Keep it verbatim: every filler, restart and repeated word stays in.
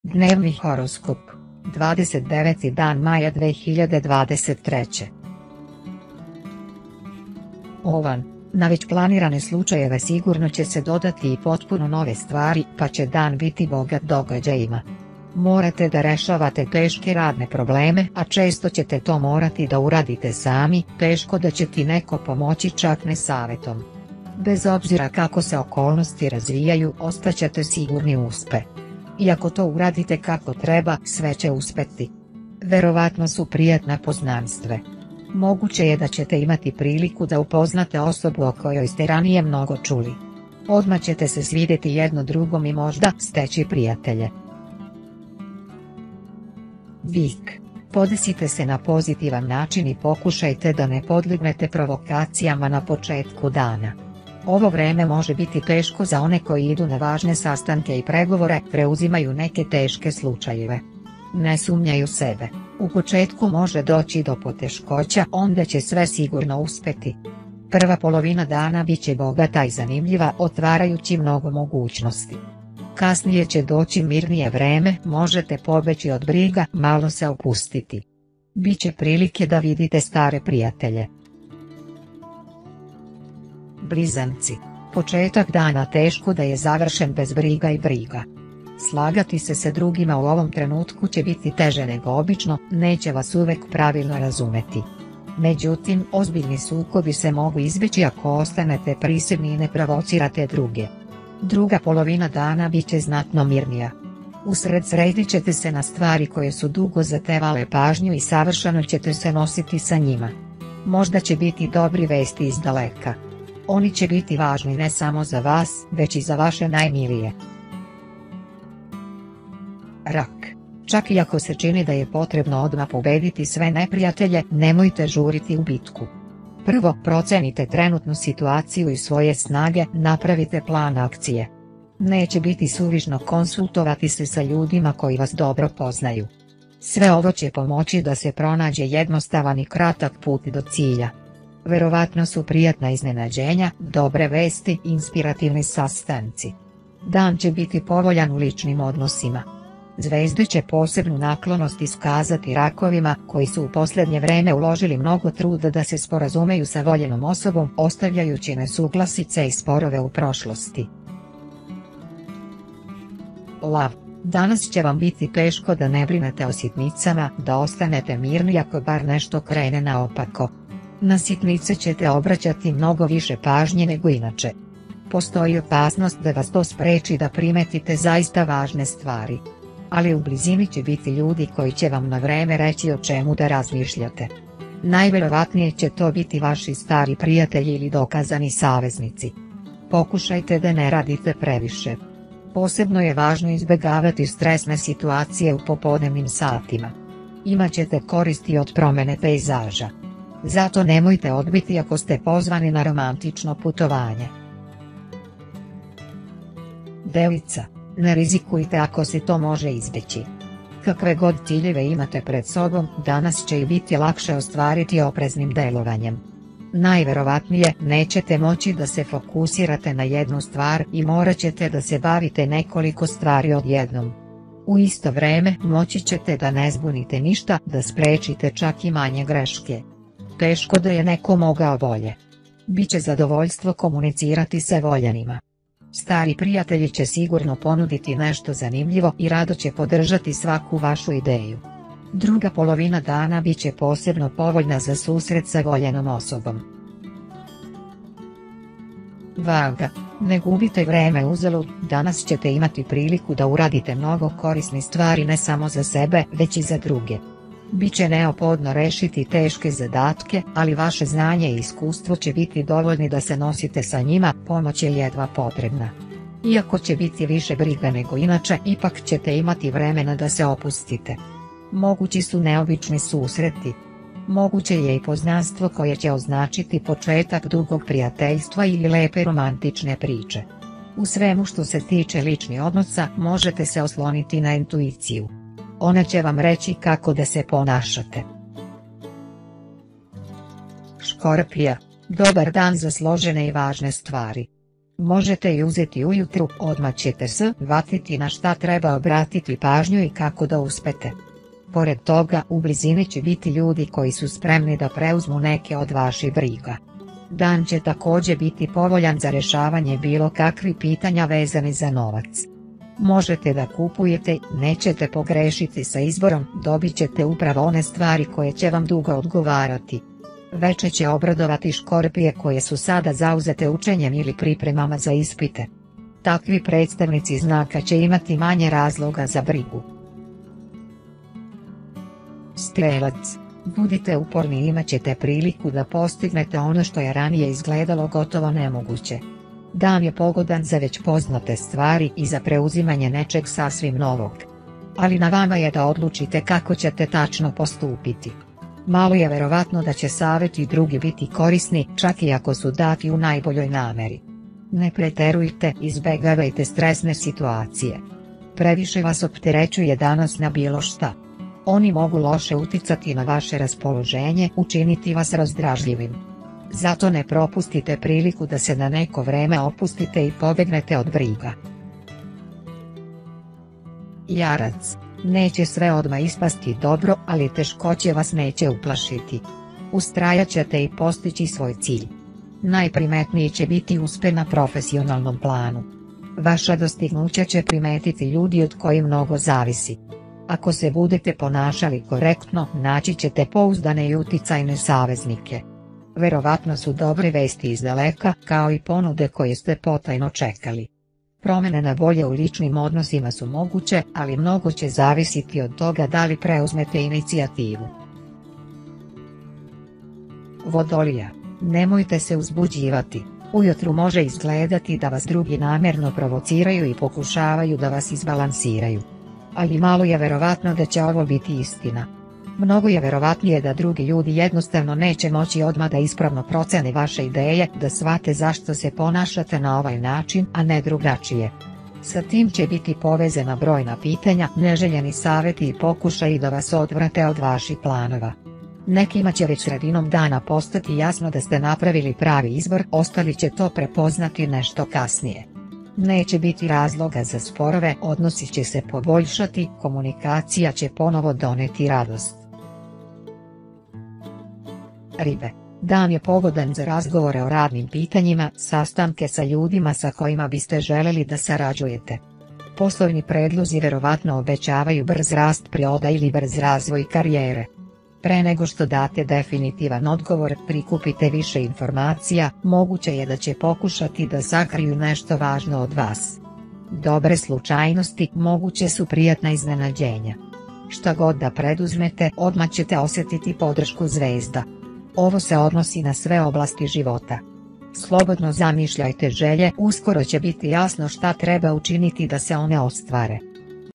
Dnevni horoskop, dvadeset deveti dan maja dve hiljade dvadeset treće. Ovan, na već planirane slučajeve sigurno će se dodati i potpuno nove stvari, pa će dan biti bogat događajima. Morate da rešavate teške radne probleme, a često ćete to morati da uradite sami, teško da će ti neko pomoći čak ne savetom. Bez obzira kako se okolnosti razvijaju, ostaćete sigurni u uspeh. I ako to uradite kako treba, sve će uspeti. Verovatno su prijatna poznanstve. Moguće je da ćete imati priliku da upoznate osobu o kojoj ste ranije mnogo čuli. Odmah ćete se svidjeti jedno drugom i možda steći prijatelje. Bik. Podesite se na pozitivan način i pokušajte da ne podlegnete provokacijama na početku dana. Ovo vreme može biti teško za one koji idu na važne sastanke i pregovore, preuzimaju neke teške slučajeve. Ne sumnjaju sebe. U početku može doći do poteškoća, onda će sve sigurno uspeti. Prva polovina dana bit će bogata i zanimljiva, otvarajući mnogo mogućnosti. Kasnije će doći mirnije vreme, možete pobeći od briga, malo se opustiti. Biće prilike da vidite stare prijatelje. Blizanci. Početak dana teško da je završen bez briga i briga. Slagati se sa drugima u ovom trenutku će biti teže nego obično, neće vas uvek pravilno razumeti. Međutim, ozbiljni sukobi se mogu izbjeći ako ostanete prisebni i ne provocirate druge. Druga polovina dana bit će znatno mirnija. Usredsredit ćete se na stvari koje su dugo zatevale pažnju i savršeno ćete se nositi sa njima. Možda će biti dobri vesti iz daleka. Oni će biti važni ne samo za vas, već i za vaše najmilije. Rak. Čak i ako se čini da je potrebno odmah pobediti sve neprijatelje, nemojte žuriti u bitku. Prvo, procenite trenutnu situaciju i svoje snage, napravite plan akcije. Neće biti suvišno konsultovati se sa ljudima koji vas dobro poznaju. Sve ovo će pomoći da se pronađe jednostavan i kratak put do cilja. Verovatno su prijatna iznenađenja, dobre vesti, inspirativni sastanci. Dan će biti povoljan u ličnim odnosima. Zvezde će posebnu naklonost iskazati rakovima koji su u posljednje vreme uložili mnogo truda da se sporazumeju sa voljenom osobom, ostavljajući nesuglasice i sporove u prošlosti. Lav. Danas će vam biti teško da ne brinete o sitnicama, da ostanete mirni ako bar nešto krene naopako. Na sitnice ćete obraćati mnogo više pažnje nego inače. Postoji opasnost da vas to spreči da primetite zaista važne stvari. Ali u blizini će biti ljudi koji će vam na vreme reći o čemu da razmišljate. Najvjerovatnije će to biti vaši stari prijatelji ili dokazani saveznici. Pokušajte da ne radite previše. Posebno je važno izbjegavati stresne situacije u popodnevnim satima. Imaćete koristi od promjene pejzaža. Zato nemojte odbiti ako ste pozvani na romantično putovanje. Devica. Ne rizikujte ako se to može izbjeći. Kakve god ciljeve imate pred sobom, danas će ih biti lakše ostvariti opreznim delovanjem. Najverovatnije nećete moći da se fokusirate na jednu stvar i morat ćete da se bavite nekoliko stvari odjednom. U isto vrijeme moći ćete da ne zbunite ništa, da sprečite čak i manje greške. Teško da je neko mogao bolje. Biće zadovoljstvo komunicirati sa voljenima. Stari prijatelji će sigurno ponuditi nešto zanimljivo i rado će podržati svaku vašu ideju. Druga polovina dana bit će posebno povoljna za susret sa voljenom osobom. Vaga. Ne gubite vreme uzalud, danas ćete imati priliku da uradite mnogo korisnih stvari ne samo za sebe, već i za druge. Biće neophodno rešiti teške zadatke, ali vaše znanje i iskustvo će biti dovoljni da se nosite sa njima, pomoć je jedva potrebna. Iako će biti više briga nego inače, ipak ćete imati vremena da se opustite. Mogući su neobični susreti. Moguće je i poznanstvo koje će označiti početak dugog prijateljstva ili lepe romantične priče. U svemu što se tiče ličnih odnosa, možete se osloniti na intuiciju. Ona će vam reći kako da se ponašate. Škorpija. Dobar dan za složene i važne stvari. Možete i uzeti ujutru, odmah ćete se shvatiti na šta treba obratiti pažnju i kako da uspete. Pored toga, u blizini će biti ljudi koji su spremni da preuzmu neke od vaših briga. Dan će također biti povoljan za rješavanje bilo kakvih pitanja vezani za novac. Možete da kupujete, nećete pogrešiti sa izborom, dobit ćete upravo one stvari koje će vam dugo odgovarati. Veče će obradovati škorpije koje su sada zauzete učenjem ili pripremama za ispite. Takvi predstavnici znaka će imati manje razloga za brigu. Strelac. Budite uporni i imat ćete priliku da postignete ono što je ranije izgledalo gotovo nemoguće. Dan je pogodan za već poznate stvari i za preuzimanje nečeg sasvim novog. Ali na vama je da odlučite kako ćete tačno postupiti. Malo je verovatno da će savjeti drugi biti korisni, čak i ako su dati u najboljoj nameri. Ne pretjerujte, izbegavajte stresne situacije. Previše vas opterećuje danas na bilo šta. Oni mogu loše uticati na vaše raspoloženje, učiniti vas razdražljivim. Zato ne propustite priliku da se na neko vreme opustite i pobegnete od briga. Jarac. Neće sve odmah ispasti dobro, ali teškoće vas neće uplašiti. Ustrajat ćete i postići svoj cilj. Najprimetniji će biti uspjeh na profesionalnom planu. Vaša dostignuća će primetiti ljudi od kojih mnogo zavisi. Ako se budete ponašali korektno, naći ćete pouzdane i uticajne saveznike. Verovatno su dobre vesti iz daleka, kao i ponude koje ste potajno čekali. Promjene na bolje u ličnim odnosima su moguće, ali mnogo će zavisiti od toga da li preuzmete inicijativu. Vodolija. Nemojte se uzbuđivati. Ujutru može izgledati da vas drugi namjerno provociraju i pokušavaju da vas izbalansiraju. Ali malo je verovatno da će ovo biti istina. Mnogo je verovatnije da drugi ljudi jednostavno neće moći odmah da ispravno procene vaše ideje, da shvate zašto se ponašate na ovaj način, a ne drugačije. Sa tim će biti povezana brojna pitanja, neželjeni savjeti i pokušaji da vas odvrate od vaših planova. Nekima će već sredinom dana postati jasno da ste napravili pravi izbor, ostali će to prepoznati nešto kasnije. Neće biti razloga za sporove, odnosi će se poboljšati, komunikacija će ponovo doneti radost. Ribe. Dan je pogodan za razgovore o radnim pitanjima, sastanke sa ljudima sa kojima biste željeli da sarađujete. Poslovni predlozi verovatno obećavaju brz rast prihoda ili brz razvoj karijere. Pre nego što date definitivan odgovor, prikupite više informacija, moguće je da će pokušati da sakriju nešto važno od vas. Dobre slučajnosti moguće su prijatna iznenađenja. Šta god da preduzmete, odmah ćete osjetiti podršku zvezda. Ovo se odnosi na sve oblasti života. Slobodno zamišljajte želje, uskoro će biti jasno šta treba učiniti da se one ostvare.